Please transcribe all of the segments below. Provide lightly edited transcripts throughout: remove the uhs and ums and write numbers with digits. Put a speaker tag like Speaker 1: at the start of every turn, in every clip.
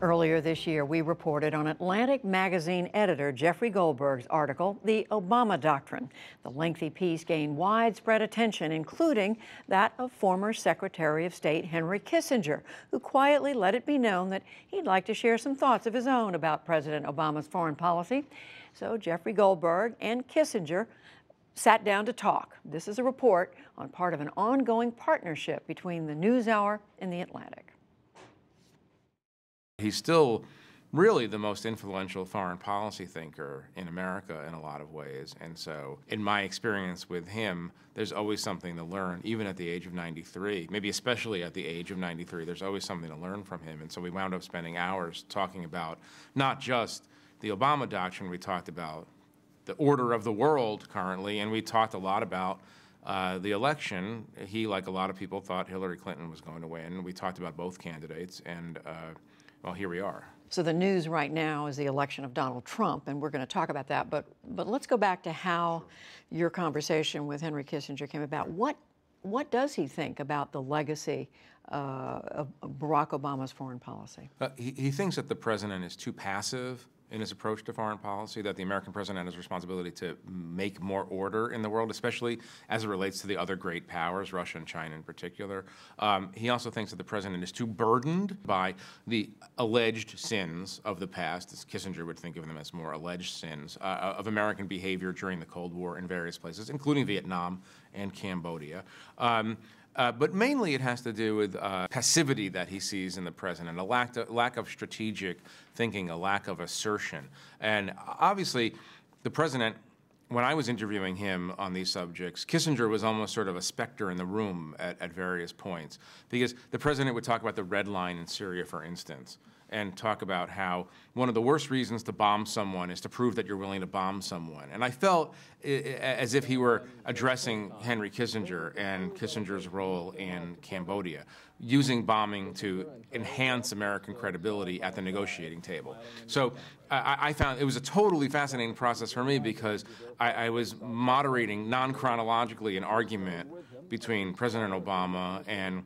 Speaker 1: Earlier this year, we reported on Atlantic magazine editor Jeffrey Goldberg's article, The Obama Doctrine. The lengthy piece gained widespread attention, including that of former Secretary of State Henry Kissinger, who quietly let it be known that he'd like to share some thoughts of his own about President Obama's foreign policy. So Jeffrey Goldberg and Kissinger sat down to talk. This is a report on part of an ongoing partnership between the NewsHour and the Atlantic.
Speaker 2: He's still really the most influential foreign policy thinker in America in a lot of ways. And so in my experience with him, there's always something to learn, even at the age of 93, maybe especially at the age of 93, there's always something to learn from him. And so we wound up spending hours talking about not just the Obama Doctrine, we talked about the order of the world currently, and we talked a lot about the election. He, like a lot of people, thought Hillary Clinton was going to win. We talked about both candidates, and well, here we are.
Speaker 1: So the news right now is the election of Donald Trump, and we're going to talk about that. But let's go back to how your conversation with Henry Kissinger came about. What does he think about the legacy of Barack Obama's foreign policy?
Speaker 2: He thinks that the president is too passive in his approach to foreign policy, that the American president has a responsibility to make more order in the world, especially as it relates to the other great powers, Russia and China in particular. He also thinks that the president is too burdened by the alleged sins of the past, as Kissinger would think of them as more alleged sins, of American behavior during the Cold War in various places, including Vietnam and Cambodia. But mainly it has to do with passivity that he sees in the president, a lack of strategic thinking, a lack of assertion. And obviously, the president, when I was interviewing him on these subjects, Kissinger was almost sort of a specter in the room at various points, because the president would talk about the red line in Syria, for instance, and talk about how one of the worst reasons to bomb someone is to prove that you're willing to bomb someone. And I felt as if he were addressing Henry Kissinger and Kissinger's role in Cambodia, using bombing to enhance American credibility at the negotiating table. So I found it was a totally fascinating process for me, because I was moderating non-chronologically an argument between President Obama and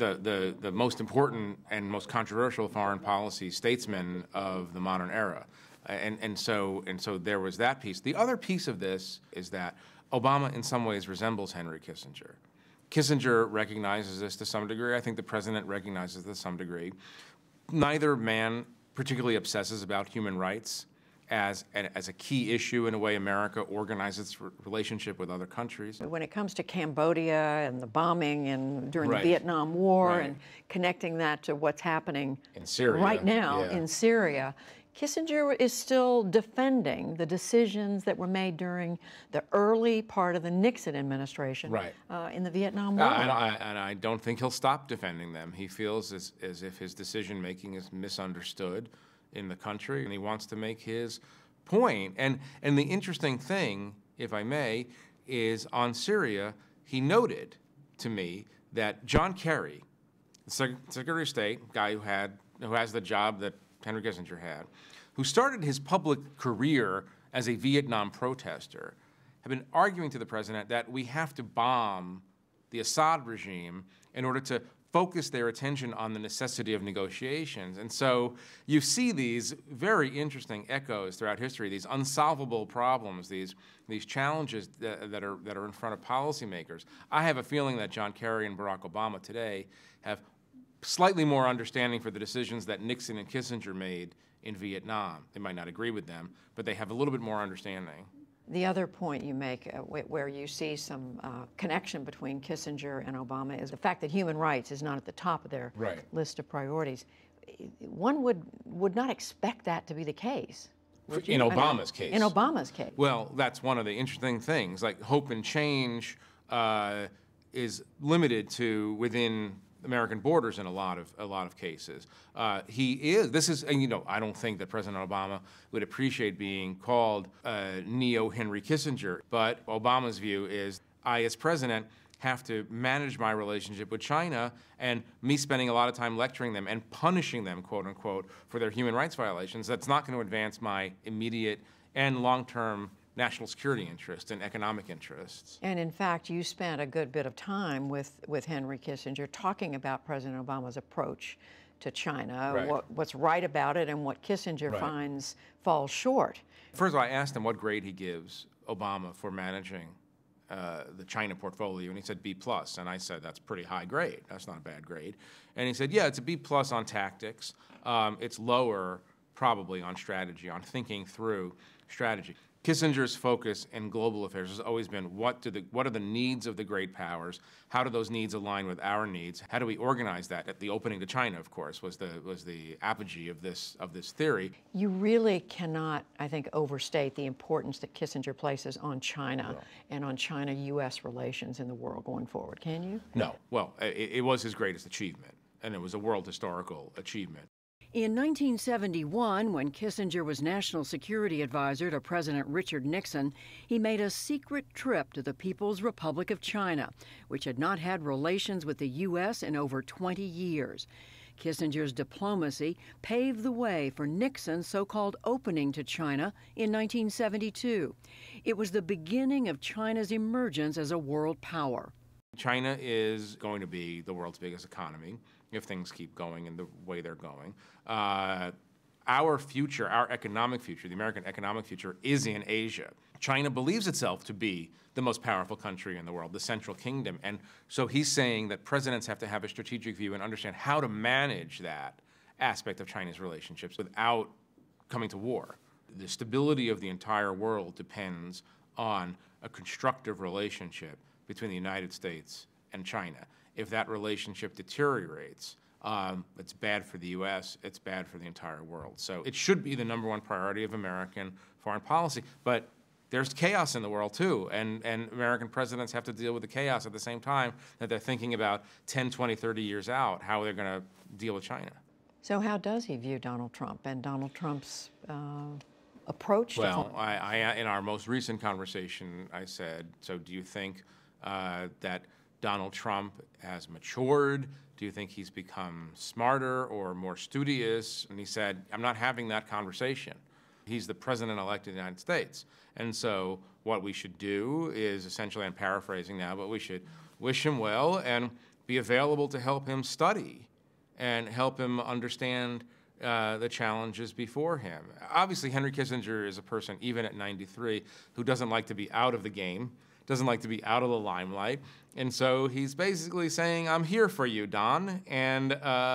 Speaker 2: the most important and most controversial foreign policy statesman of the modern era. And so there was that piece. The other piece of this is that Obama in some ways resembles Henry Kissinger. Kissinger recognizes this to some degree. I think the president recognizes this to some degree. Neither man particularly obsesses about human rights as a key issue in a way America organizes its relationship with other countries.
Speaker 1: When it comes to Cambodia and the bombing and during
Speaker 2: Right.
Speaker 1: the Vietnam War
Speaker 2: Right.
Speaker 1: and connecting that to what's happening
Speaker 2: In Syria.
Speaker 1: right now
Speaker 2: Yeah.
Speaker 1: in Syria, Kissinger is still defending the decisions that were made during the early part of the Nixon administration
Speaker 2: Right.
Speaker 1: In the Vietnam War.
Speaker 2: And I don't think he'll stop defending them. He feels as if his decision-making is misunderstood in the country, and he wants to make his point. And the interesting thing, if I may, is on Syria, he noted to me that John Kerry, the Secretary of State, guy who has the job that Henry Kissinger had, who started his public career as a Vietnam protester, have been arguing to the president that we have to bomb the Assad regime in order to focus their attention on the necessity of negotiations. And so you see these very interesting echoes throughout history, these unsolvable problems, these challenges that are in front of policymakers. I have a feeling that John Kerry and Barack Obama today have slightly more understanding for the decisions that Nixon and Kissinger made in Vietnam. They might not agree with them, but they have a little bit more understanding.
Speaker 1: The other point you make where you see some connection between Kissinger and Obama is the fact that human rights is not at the top of their
Speaker 2: Right.
Speaker 1: list of priorities. One would not expect that to be the case.
Speaker 2: In Obama's case.
Speaker 1: In Obama's case.
Speaker 2: Well, that's one of the interesting things. Like, hope and change is limited to within American borders in a lot of cases. This is, and I don't think that President Obama would appreciate being called neo-Henry Kissinger, but Obama's view is, I as president have to manage my relationship with China, and me spending a lot of time lecturing them and punishing them, quote unquote, for their human rights violations, that's not going to advance my immediate and long-term national security interests and economic interests.
Speaker 1: And in fact, you spent a good bit of time with Henry Kissinger talking about President Obama's approach to China,
Speaker 2: Right.
Speaker 1: what's right about it and what Kissinger
Speaker 2: Right.
Speaker 1: finds falls short.
Speaker 2: First of all, I asked him what grade he gives Obama for managing the China portfolio, and he said B+. And I said, that's pretty high grade. That's not a bad grade. And he said, yeah, it's a B+ on tactics. It's lower probably on strategy, on thinking through strategy. Kissinger's focus in global affairs has always been what are the needs of the great powers? How do those needs align with our needs? How do we organize that? At the opening to China, of course, was the apogee of this theory.
Speaker 1: You really cannot, I think, overstate the importance that Kissinger places on China and on China-U.S. relations in the world going forward. Can you?
Speaker 2: No. Well, it was his greatest achievement, and it was a world historical achievement.
Speaker 1: In 1971, when Kissinger was National Security Advisor to President Richard Nixon, he made a secret trip to the People's Republic of China, which had not had relations with the U.S. in over 20 years. Kissinger's diplomacy paved the way for Nixon's so-called opening to China in 1972. It was the beginning of China's emergence as a world power.
Speaker 2: China is going to be the world's biggest economy if things keep going in the way they're going. Our future, our economic future, the American economic future, is in Asia. China believes itself to be the most powerful country in the world, the Central Kingdom. And so he's saying that presidents have to have a strategic view and understand how to manage that aspect of China's relationships without coming to war. The stability of the entire world depends on a constructive relationship between the United States and China. If that relationship deteriorates, it's bad for the U.S., it's bad for the entire world. So it should be the #1 priority of American foreign policy. But there's chaos in the world, too, and American presidents have to deal with the chaos at the same time that they're thinking about 10, 20, 30 years out, how they're going to deal with China.
Speaker 1: So how does he view Donald Trump and Donald Trump's approach to
Speaker 2: Well, in our most recent conversation, I said, so do you think that Donald Trump has matured? Do you think he's become smarter or more studious? And he said, I'm not having that conversation. He's the president-elect of the United States. And so what we should do is, essentially, I'm paraphrasing now, but we should wish him well and be available to help him study and help him understand the challenges before him. Obviously, Henry Kissinger is a person, even at 93, who doesn't like to be out of the game, doesn't like to be out of the limelight. And so he's basically saying, I'm here for you, Don, and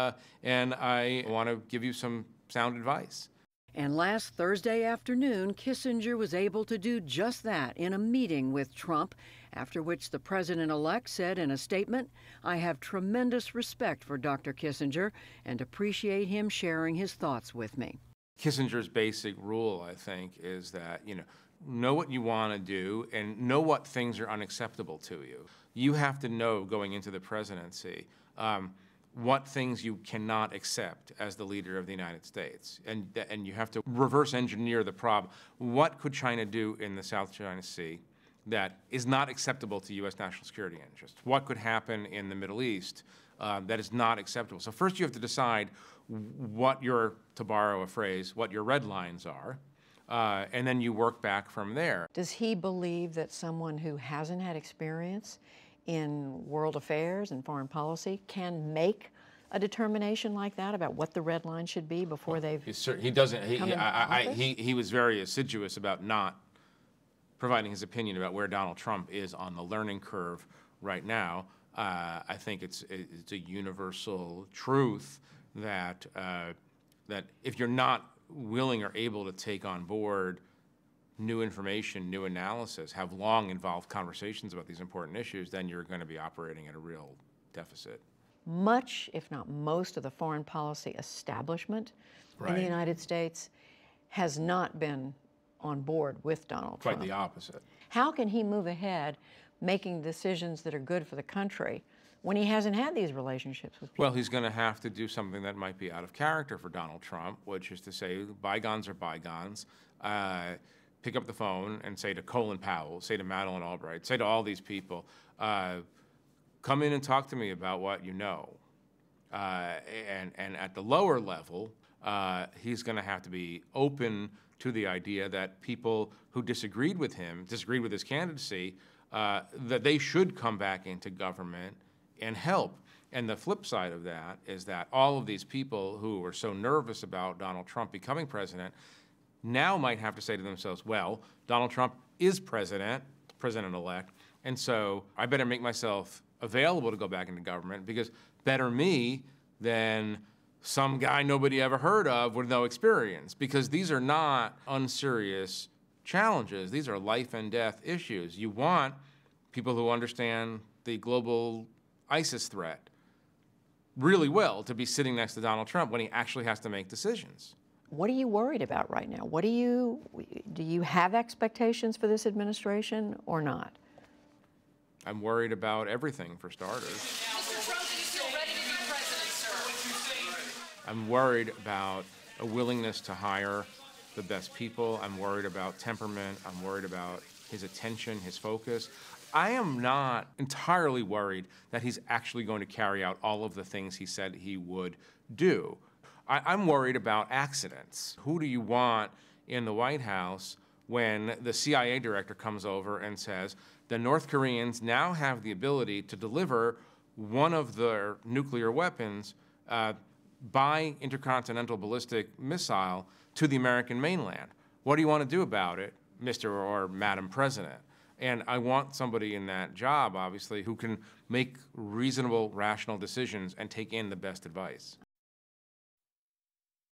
Speaker 2: I want to give you some sound advice.
Speaker 1: And last Thursday afternoon, Kissinger was able to do just that in a meeting with Trump, after which the president-elect said in a statement, I have tremendous respect for Dr. Kissinger and appreciate him sharing his thoughts with me.
Speaker 2: Kissinger's basic rule, I think, is that, know what you want to do and know what things are unacceptable to you. You have to know, going into the presidency, what things you cannot accept as the leader of the United States. And you have to reverse engineer the problem. What could China do in the South China Sea that is not acceptable to U.S. national security interests? What could happen in the Middle East that is not acceptable? So first you have to decide what your, to borrow a phrase, what your red lines are, and then you work back from there.
Speaker 1: Does he believe that someone who hasn't had experience in world affairs and foreign policy can make a determination like that about what the red line should be before they've
Speaker 2: he doesn't. He was very assiduous about not providing his opinion about where Donald Trump is on the learning curve right now. I think it's a universal truth that that if you're not willing or able to take on board new information, new analysis, have long involved conversations about these important issues, then you're going to be operating at a real deficit.
Speaker 1: Much, if not most, of the foreign policy establishment in the United States has not been on board with Donald Trump.
Speaker 2: Quite the opposite.
Speaker 1: How can he move ahead making decisions that are good for the country when he hasn't had these relationships with people?
Speaker 2: Well, he's going to have to do something that might be out of character for Donald Trump, which is to say bygones are bygones. Pick up the phone and say to Colin Powell, say to Madeleine Albright, say to all these people, come in and talk to me about what you know. And at the lower level, he's going to have to be open to the idea that people who disagreed with him, disagreed with his candidacy, that they should come back into government and help. And the flip side of that is that all of these people who were so nervous about Donald Trump becoming president now might have to say to themselves, well, Donald Trump is president-elect, and so I better make myself available to go back into government, because better me than some guy nobody ever heard of with no experience, because these are not unserious challenges. These are life and death issues. You want people who understand the global ISIS threat really well to be sitting next to Donald Trump when he actually has to make decisions.
Speaker 1: What are you worried about right now? Do you have expectations for this administration or not?
Speaker 2: I'm worried about everything, for starters.
Speaker 3: Mr. Trump, do you feel ready to be president, sir?
Speaker 2: I'm worried about a willingness to hire the best people. I'm worried about temperament. I'm worried about his attention, his focus. I am not entirely worried that he's actually going to carry out all of the things he said he would do. I'm worried about accidents. Who do you want in the White House when the CIA director comes over and says, the North Koreans now have the ability to deliver one of their nuclear weapons by intercontinental ballistic missile to the American mainland? What do you want to do about it, Mr. or Madam President? And I want somebody in that job, obviously, who can make reasonable, rational decisions and take in the best advice.